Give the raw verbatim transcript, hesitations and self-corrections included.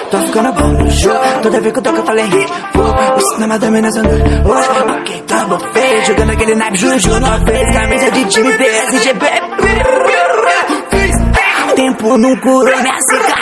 tô ficando bom no jogo. Toda vez que eu toco eu falei vou. Isso na madame na zona. Ok, turbo feio, jogando aquele naipe juju. Não fez camisa de time P S G B. Tempo não curou minha cicatriz.